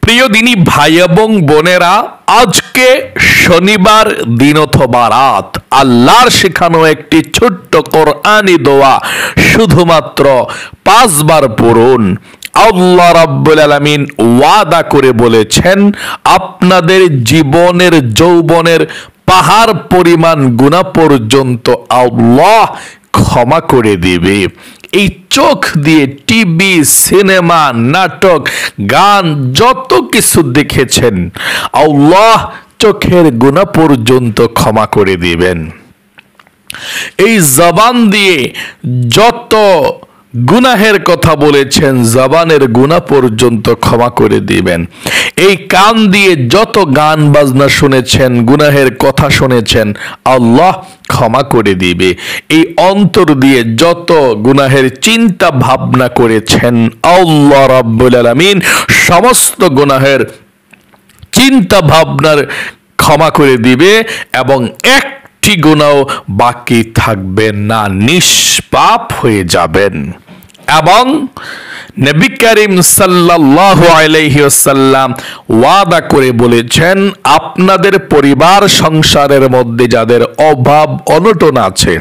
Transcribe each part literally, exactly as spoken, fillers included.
প্রিয় দিনী ভাই এবং বোনেরা, আজকে শনিবার দিন অথবা রাত আল্লাহর শেখানো একটি ছোট্ট কোরআনি দোয়া শুধুমাত্র পাঁচবার পড়ুন। আল্লাহ রাব্বুল আলামিন ওয়াদা করে বলেছেন, আপনাদের জীবনের যৌবনের পাহাড় পরিমাণ গুনাহ পর্যন্ত আল্লাহ ক্ষমা করে দিবে। এই চোখ দিয়ে টিভি, সিনেমা, নাটক, গান যত কিছু দেখেছেন, আল্লাহ চোখের গুনাহ পর্যন্ত ক্ষমা করে দিবেন। এই জবান দিয়ে যত গুনাহের কথা বলেছেন, জবানের গুনাহ পর্যন্ত ক্ষমা করে দিবেন। এই কান দিয়ে যত গান বাজনা শুনেছেন, গুনাহের কথা শুনেছেন, আল্লাহ ক্ষমা করে দিবে। এই অন্তর দিয়ে যত গুনাহের চিন্তা ভাবনা করেছেন, আল্লাহ রাব্বুল আলামিন সমস্ত গুনাহের চিন্তা ভাবনার ক্ষমা করে দিবে এবং এক একটি গুনাহ বাকি থাকবে না, নিষ্পাপ হয়ে যাবেন। এবং নবী করিম সাল্লাল্লাহু আলাইহি ওয়াসাল্লাম ওয়াদা করে বলেছেন, আপনাদের পরিবার সংসারের মধ্যে যাদের অভাব অনটন আছে,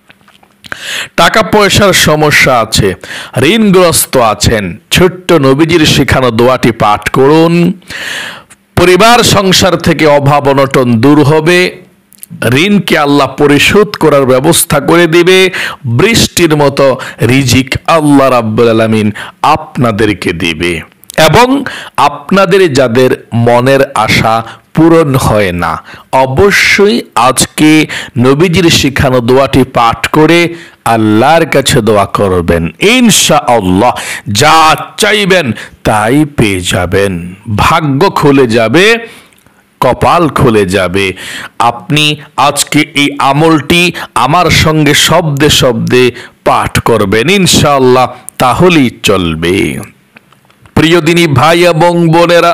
টাকা পয়সার সমস্যা আছে, ঋণগ্রস্ত আছেন, ছোট্ট নবীজির শেখানো দোয়াটি পাঠ করুন। পরিবার সংসার থেকে অভাব অনটন দূর হবে, ঋণকে আল্লাহ পরিশোধ করার ব্যবস্থা করে দিবে, বৃষ্টির মতো রিজিক আল্লাহ রাব্বুল আলামিন আপনাদেরকে দিবে। এবং আপনাদের যাদের মনের আশা পূরণ হয় না, অবশ্যই আজকে নবীজির শিখানো দোয়াটি পাঠ করে আল্লাহর কাছে দোয়া করবেন। ইনশাআল্লাহ যা চাইবেন তাই পেয়ে যাবেন, ভাগ্য খুলে যাবে, কপাল খুলে যাবে। আপনি আজকে এই আমলটি আমার সঙ্গে শব্দে শব্দে পাঠ করবেন, ইনশাআল্লাহ তাহলেই চলবে। প্রিয় দিনী ভাই এবং বোনেরা,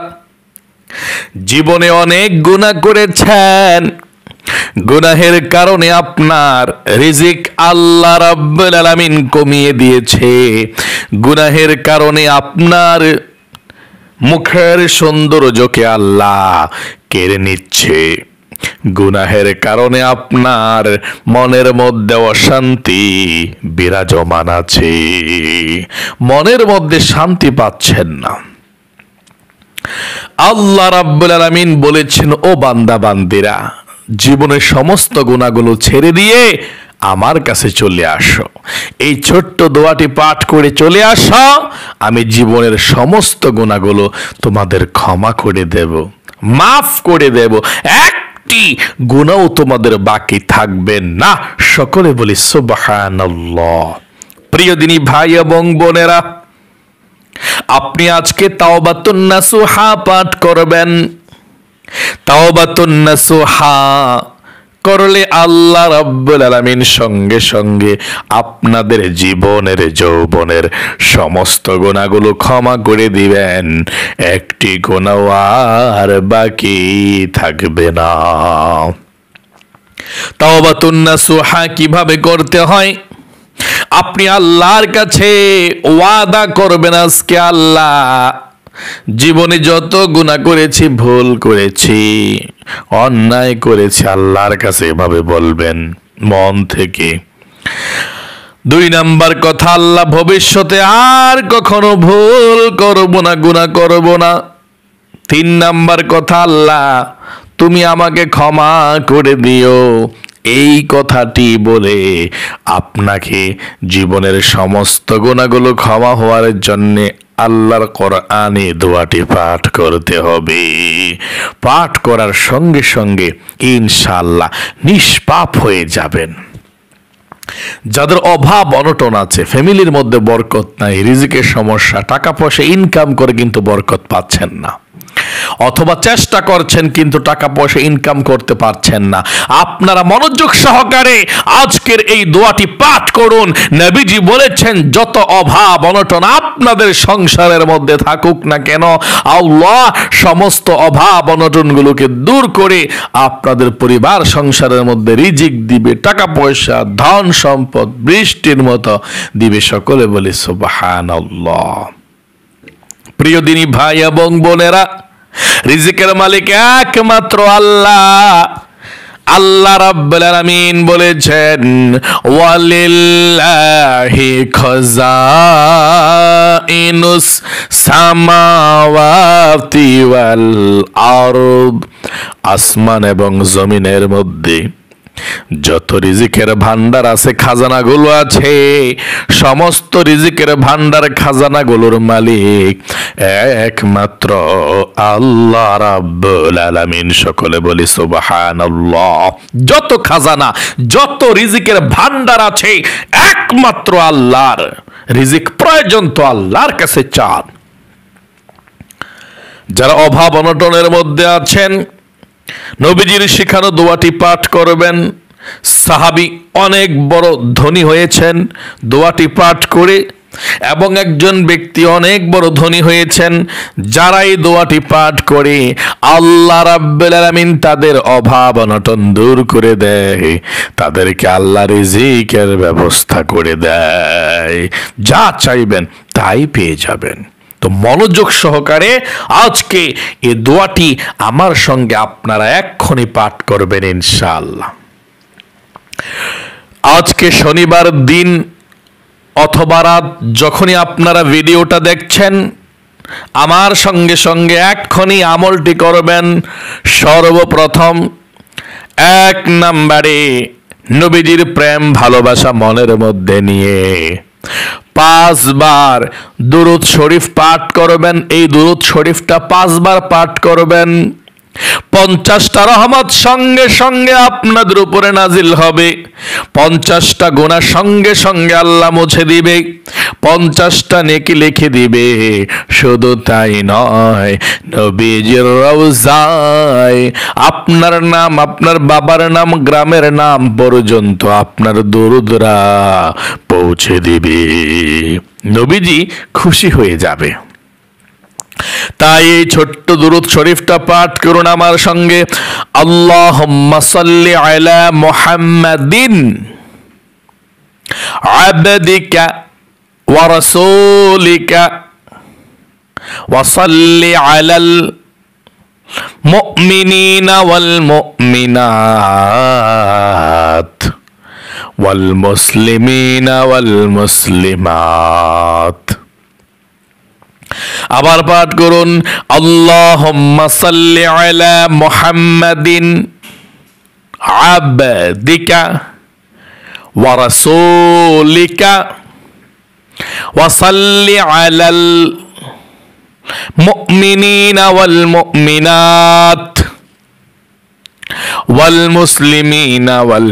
জীবনে অনেক গুনাহ করেছেন, গুনাহের কারণে আপনার রিজিক আল্লাহ রাব্বুল আলামিন কমিয়ে দিয়েছে, গুনাহের কারণে আপনার মুখের সৌন্দর্যকে আল্লাহ কেড়ে নিচ্ছে, গুনাহের কারণে আপনার মনের মধ্যে অশান্তি বিরাজমান আছে, মনের মধ্যে শান্তি পাচ্ছেন না। আল্লাহ রাব্বুল আলামিন বলেছেন, ও বান্দা বান্দিরা, জীবনের সমস্ত গুনাহগুলো ছেড়ে দিয়ে আমার কাছে চলে আসো। এই ছোট্ট দোয়াটি পাঠ করে চলে আসো, আমি জীবনের সমস্ত গুনাহগুলো তোমাদের ক্ষমা করে দেব, মাফ করে দেব, একটি গুনাহ তোমাদের বাকি থাকবে না। সকলে বলি সুবহানাল্লাহ। প্রিয় দিনী ভাই এবং বোনেরা, আপনি আজকে তাওবাতুন নাসুহা পাঠ করবেন। তাওবাতুন নাসুহা করলে আল্লাহ রাব্বুল আলামিন সঙ্গে সঙ্গে আপনাদের জীবনের যৌবনের সমস্ত গুনাহগুলো ক্ষমা করে দিবেন, একটি গুনাহ আর বাকি থাকবে না। তাওবাতুন নাসুহা কিভাবে করতে হয়? আপনি আল্লাহর কাছে ওয়াদা করবেন, আজকে আল্লাহ জীবনে যত গুনাহ করেছি, ভুল করেছি, অন্যায় করেছি, আল্লাহর কাছে এভাবে বলবেন মন থেকে। দুই নাম্বার কথা, আল্লাহ ভবিষ্যতে আর কখনো ভুল করব না, গুনাহ করব না। তিন নাম্বার কথা, আল্লাহ তুমি আমাকে ক্ষমা করে দিও। এই কথাটি বলে আপনাকে জীবনের সমস্ত গুনাহগুলো ক্ষমা হওয়ার জন্যে আল্লাহর কোরআনে দোয়াটি পাঠ করতে হবে। পাঠ করার সঙ্গে সঙ্গে ইনশাআল্লাহ নিষ্পাপ হয়ে যাবেন। যাদের অভাব অনটন আছে, ফ্যামিলির মধ্যে বরকত নাই, রিজিকের সমস্যা, টাকা পয়সা ইনকাম করে কিন্তু বরকত পাচ্ছেন না, অথবা চেষ্টা করছেন কিন্তু টাকা পয়সা ইনকাম করতে পারছেন না, আপনারা মনোযোগ সহকারে আজকের এই দোয়াটি পাঠ করুন। নবীজি বলেছেন, যত অভাব অনটন আপনাদের সংসারের মধ্যে থাকুক না কেন, আল্লাহ সমস্ত অভাব অনটনগুলোকে দূর করে আপনাদের পরিবার সংসারের মধ্যে রিজিক দিবে, টাকা পয়সা, ধন সম্পদ বৃষ্টির মতো দিবে। সকলে বলে সুবহানাল্লাহ। প্রিয় দিনী ভাই এবং বোনেরা, রিজিকের মালিক একমাত্র আল্লাহ। আল্লাহ রাব্বুল আলামিন বলেছেন, ওয়ালিল্লাহি খাযাইনুস সামাওয়াতি ওয়াল আরদ, আসমান এবং জমিনের মধ্যে যত রিজিকের ভান্ডার আছে, খাজানাগুলো আছে, সমস্ত রিজিকের ভান্ডার খাজানাগুলোর মালিক একমাত্র আল্লাহ রাব্বুল আলামিন। সকলে বলি সুবহানাল্লাহ। যত খাজানা, যত রিজিকের ভান্ডার আছে একমাত্র আল্লাহর। রিজিক প্রয়োজন তো আল্লাহর কাছে চান। যারা অভাব অনটনের মধ্যে আছেন, নবীজির শিখানো দোয়াটি পাঠ করবেন। সাহাবী অনেক বড় ধনী হয়েছেন দোয়াটি পাঠ করে, এবং একজন ব্যক্তি অনেক বড় ধনী হয়েছেন যারা এই দোয়াটি পাঠ করে আল্লাহ রাব্বুল আলামিন তাদের অভাব অনটন দূর করে দেয়, তাদেরকে আল্লাহ রিজিকের ব্যবস্থা করে দেয়। যা চাইবেন তাই পেয়ে যাবেন। তো মনোযোগ সহকারে আজকে এই দোয়াটি আমার সঙ্গে আপনারা এক্ষুনি পাঠ করবেন ইনশাআল্লাহ। আজকে শনিবার দিন অথবা রাত, যখনই আপনারা ভিডিওটা দেখছেন, আমার সঙ্গে সঙ্গে এক্ষুনি আমলটি করবেন। সর্বপ্রথম এক নম্বরে নবীজির প্রেম ভালোবাসা মনের মধ্যে নিয়ে পাঁচবার দুরূদ শরীফ পাঠ করবেন। এই দুরূদ শরীফটা পাঁচবার পাঠ করবেন। পঞ্চাশটা রহমত সঙ্গে সঙ্গে আপনাদের উপরে নাজিল হবে। পঞ্চাশটা গুনাহ সঙ্গে সঙ্গে আল্লাহ মুছে দিবে। পঞ্চাশটা নেকি লিখে দিবে। শুধু তাই নয়, নবীজির রওজায় আপনার নাম, আপনার বাবার নাম, গ্রামের নাম পর্যন্ত আপনার দুরূদরা পৌঁছে দিবে। নবীজি খুশি হয়ে যাবে। তাই এই ছোট্ট দুরূদ শরীফটা পাঠ করুন আমার সঙ্গে। আল্লাহুম্মা সাল্লি আলা মুহাম্মাদিন আবদিকা ওয়া রাসূলিকা ওয়া সাল্লি আলাল মুমিনিনা ওয়াল মুমিনাত ওয়াল মুসলিমিনা ওয়াল মুসলিমাত। আবার পাঠ করুন, আল্লাহুম্মা সাল্লি আলা মুহাম্মাদিন আবদিকা ওয়া রাসূলিকা ওয়া সাল্লি আলাল মুমিনিনা ওয়াল মুমিনাত ওয়াল মুসলিমিনা ওয়াল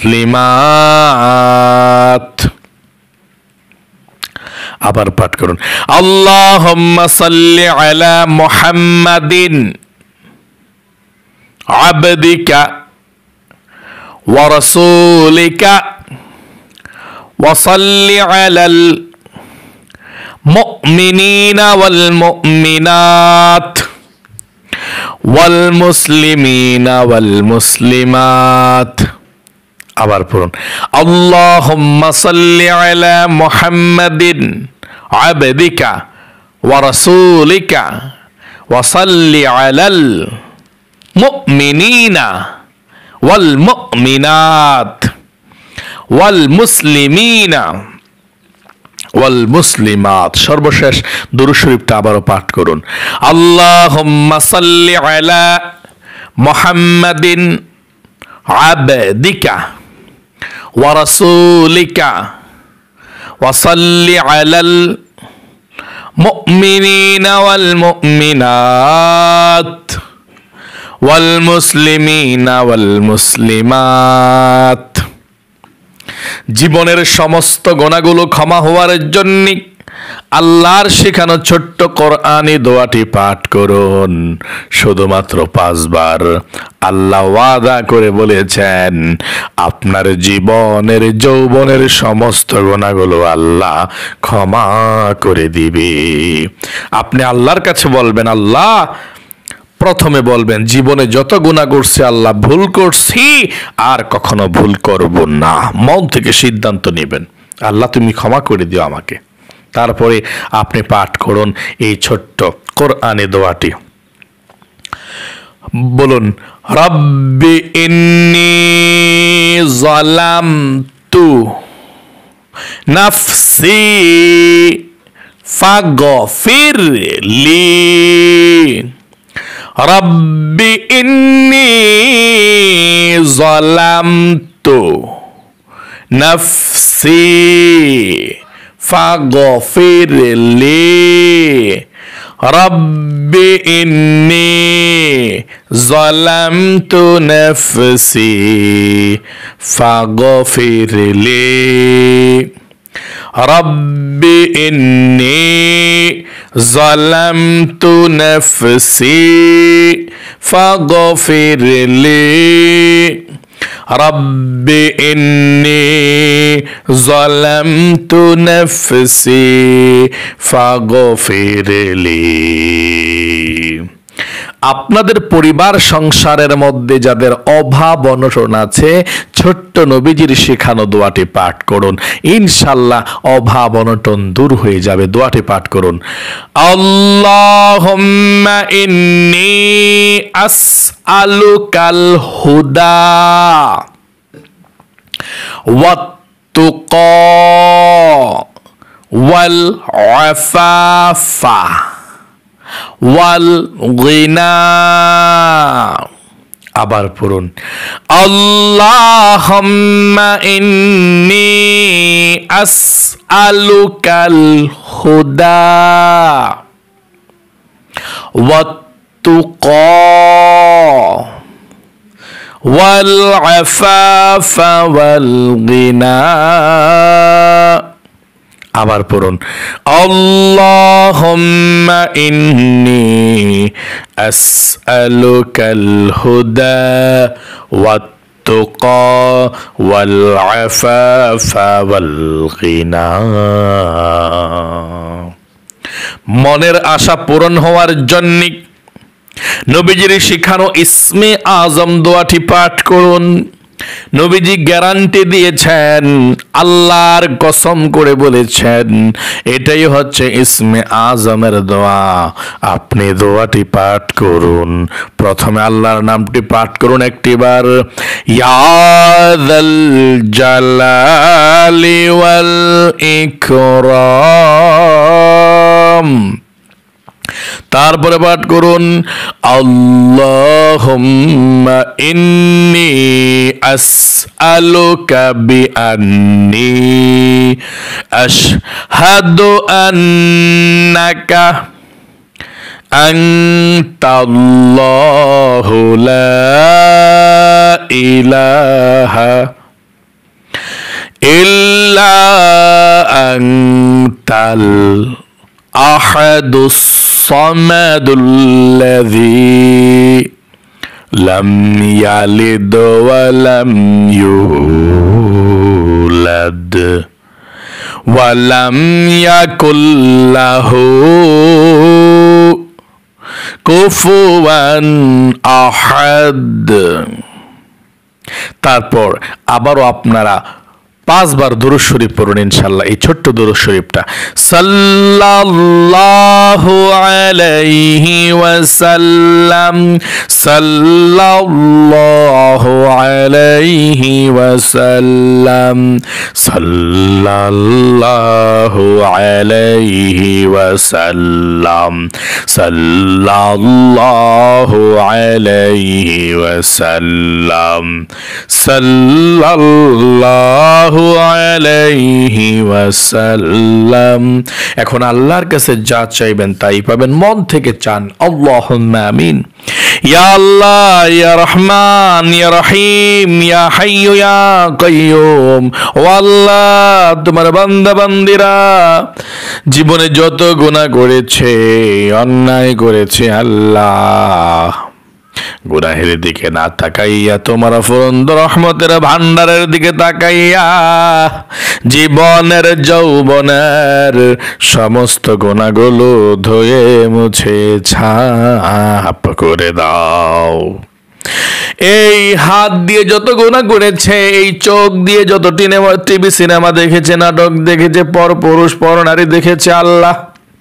মুসলিমাত। আবার পাঠ করুন, আল্লাহুম্মা সাল্লি আলা মুহাম্মাদিন আবদিকা ওয়া রাসূলিকা ওয়া সাল্লি আলাল মুমিনিনা ওয়াল মুমিনাত ওয়াল মুসলিমিনা ওয়াল মুসলিমাত। আবার পড়ুন, আল্লাহুম্মা সাল্লি আলা মুহাম্মাদিন আবদিকা ওয়া রাসূলিকা ওয়া সাল্লি আলাল মুমিনিনা ওয়াল মুমিনাত ওয়াল মুসলিমিনা ওয়াল মুসলিমাত। সর্বশেষ দুরূদ শরীফটা আবারও পাঠ করুন, আল্লাহুম্মা সাল্লি আলা মুহাম্মাদিন আবদিকা ওয়া রাসূলিকা ওয়া সাল্লি আলাল মুমিনিনা ওয়াল মুমিনাত ওয়াল মুসলিমিনা ওয়াল মুসলিমাত। জীবনের সমস্ত গুনাহগুলো ক্ষমা হওয়ার জন্য আল্লাহর শেখানো ছোট্ট কোরআনি দোয়াটি পাঠ করুন শুধুমাত্র পাঁচবার। আল্লাহ ওয়াদা করে বলেছেন, আপনার জীবনের যৌবনের সমস্ত গুনাহগুলো আল্লাহ ক্ষমা করে দিবে। আপনি আল্লাহর কাছে বলবেন, আল্লাহ, প্রথমে বলবেন জীবনে যত গুনাহ করছি আল্লাহ ভুল করছি, আর কখনো ভুল করব না। মন থেকে সিদ্ধান্ত নেবেন, আল্লাহ তুমি ক্ষমা করে দিও আমাকে। তারপরে আপনি পাঠ করুন এই ছোট্ট কোরআনে দোয়াটি। বলুন, রব্বি ইন্নী যালামতু নাফসি ফাগফিরলি, রব্বি ইন্নী যালামতু নাফসি ফাগফিরলি, রব্বি ইন্নী যালামতু নাফসি ফাগফিরলি, রব্বি ইন্নী যালামতু নাফসি ফাগফিরলি, রব্বি ইন্নী যালামতু নাফসি ফাগফিরলি। আপনাদের পরিবার সংসারের মধ্যে যাদের অভাব অনটন আছে, ছোট্ট নবীজির শেখানো দোয়াটি পাঠ করুন, ইনশাল্লাহ অভাব অনটন দূর হয়ে যাবে। দোয়াটি পাঠ করুন, আল্লাহুম্মা ইন্নী আসআলুকাল হুদা ওয়াত তুকা ওয়াল আফাফা ওয়াল গিনা। আবার পড়ুন, আল্লাহুম্মা ইন্নী আসআলুকাল হুদা ওয়াত তুকা ওয়াল আফাফা ওয়াল গিনা। আবার পড়ুন, আল্লাহুম্মা ইন্নী আসআলুকাল হুদা ওয়াত তুকা ওয়াল আফাফা ওয়াল গিনা। মনের আশা পূরণ হওয়ার জন্য নবীজির শিখানো ইসমে আজম দোয়াটি পাঠ করুন। নবীজি গ্যারান্টি দিয়েছেন, আল্লাহর কসম করে বলেছেন, এটাই হচ্ছে ইসমে আজমের দোয়া। আপনি দোয়াটি পাঠ করুন। প্রথমে আল্লাহর নামটি পাঠ করুন একটিবার, ইয়া যাল জালালি ওয়াল ইকরাম। তারপরে পাঠ করুন, আল্লাহুম্মা ইন্নী আসআলুকা বিআন্নী আশহাদু আন্নাকা আনতাল্লাহু লা ইলাহা ইল্লা আনতাল আহাদুস সামাদুল্লাযী লাম ইয়ালিদ ওয়া লাম ইউলাদ ওয়া লাম ইয়াকুল লাহু কুফুয়ান আহাদ। তারপর আবারও আপনারা পাঁচবার দুরূদ শরীফ পড়ুন ইনশাআল্লাহ। এই ছোট্ট দুরূদ শরীফটা, সাল্লাল্লাহু আলাইহি ওয়াসাল্লাম, সাল্লাল্লাহু আলাইহি ওয়াসাল্লাম, সাল্লাল্লাহু আলাইহি ওয়াসাল্লাম, সাল্লাল্লাহু আলাইহি ওয়াসাল্লাম, সাল্লাল্লাহু আলাইহি ওয়াসাল্লাম। এখন আল্লাহর কাছে যা চাইবেন তাই পাবেন। মন থেকে চান, আল্লাহুম্মা আমিন। ইয়া আল্লাহ, ইয়া রহমান, ইয়া রহিম, ইয়া হাইয়্যু ইয়া কাইয়্যুম। ও আল্লাহ, তোমার বান্দা বান্দিরা জীবনে যত গুনাহ করেছে, অন্যায় করেছে, আল্লাহ গুনাহের দিকে না তাকাইয়া তোমার অফুরন্ত রহমতের ভান্ডারের দিকে তাকাইয়া জীবনের যৌবনের সমস্ত গুনাহগুলো ধুয়ে মুছে ছাপ করে দাও। এই হাত দিয়ে যত গুনাহ করেছে, এই চোখ দিয়ে যত টিভি সিনেমা দেখেছে, নাটক দেখেছে, পর পুরুষ পর নারী দেখেছে, আল্লাহ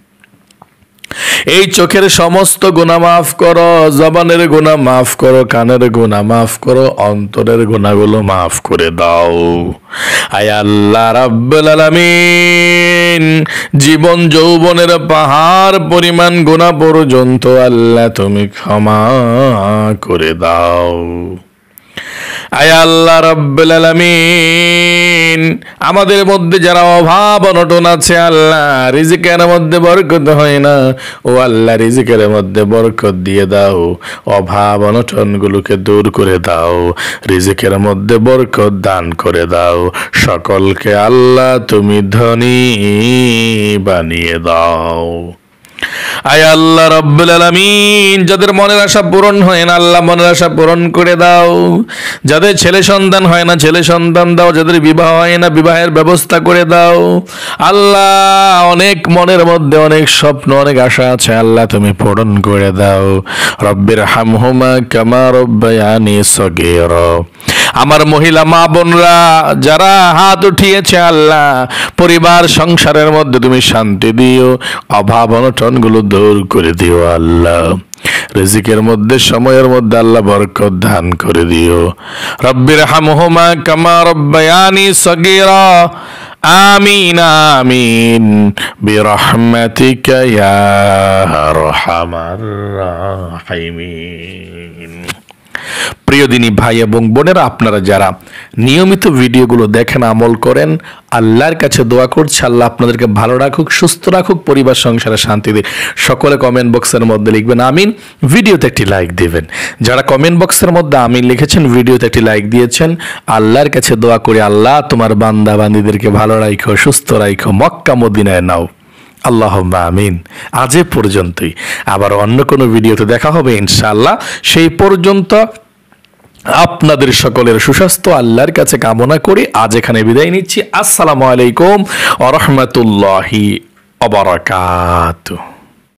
এই চোখের সমস্ত গুনাহ মাফ করো, জবানের গুনাহ মাফ করো, কানের গুনাহ মাফ করো, অন্তরের গুনাহগুলো মাফ করে দাও। আয় আল্লাহ রাব্বুল আলামিন, জীবন যৌবনের পাহাড় পরিমাণ গুনাহ পর্যন্ত আল্লাহ তুমি ক্ষমা করে দাও। আয় আল্লাহ রাব্বুল আলামিন, আমাদের মধ্যে যারা অভাব অনটন আছে আল্লাহ, রিজিকের মধ্যে বরকত হয় না, ও আল্লাহ রিজিকের মধ্যে বরকত দিয়ে দাও, অভাব অনটন গুলোকে দূর করে দাও, রিজিকের মধ্যে বরকত দান করে দাও, সকলকে আল্লাহ তুমি ধনী বানিয়ে দাও। আয় আল্লাহ রাব্বুল আলামিন, যাদের মনের আশা পূরণ হয় না আল্লাহ মনের আশা পূরণ করে দাও, যাদের ছেলে সন্তান হয় না ছেলে সন্তান দাও, যাদের বিবাহ হয় না বিবাহের ব্যবস্থা করে দাও। আল্লাহ অনেক মনের মধ্যে অনেক স্বপ্ন অনেক আশা আছে আল্লাহ তুমি পূরণ করে দাও। রব্বির হামহুমা কামা রব্বায়ানি সগীরা। আমার মহিলা মা বোনরা যারা হাত উঠিয়েছে আল্লাহ, পরিবার সংসারের মধ্যে তুমি শান্তি দিও, অভাব অনটন গুলো দূর করে দিও আল্লাহ, রিজিকের মধ্যে সময়ের মধ্যে আল্লাহ বরকত দান করে দিও। রব্বির হামহুমা কামা রব্বায়ানি সগীরা। আমিন আমিন বিরহমাতিকা ইয়া আরহামার রাহিমিন। প্রিয় দিনী ভাই এবং বোনেরা, আপনারা যারা নিয়মিত ভিডিওগুলো দেখেন, আমল করেন, আল্লাহর কাছে দোয়া করছে আল্লাহ আপনাদেরকে ভালো রাখুক, সুস্থ রাখুক, পরিবার সংসারে শান্তি দিক। সকলে কমেন্ট বক্সের মধ্যে লিখবেন আমিন, ভিডিওতে একটি লাইক দিবেন। যারা কমেন্ট বক্সের মধ্যে আমিন লিখেছেন, ভিডিওতে একটি লাইক দিয়েছেন, আল্লাহর কাছে দোয়া করি আল্লাহ তোমার বান্দা বান্দীদেরকে ভালো রাখো, সুস্থ রাখো, মক্কা মদিনায় নাও। আল্লাহুম্মা আমিন। আজ এ পর্যন্তই, আবার অন্য কোনো ভিডিওতে দেখা হবে ইনশাআল্লাহ। সেই পর্যন্ত আপনাদের সকলের সুস্বাস্থ্য আল্লাহর কাছে কামনা করি আজ এখানে বিদায় নিচ্ছি। আসসালামু আলাইকুম ওয়া রাহমাতুল্লাহি ওয়া বারাকাতুহু।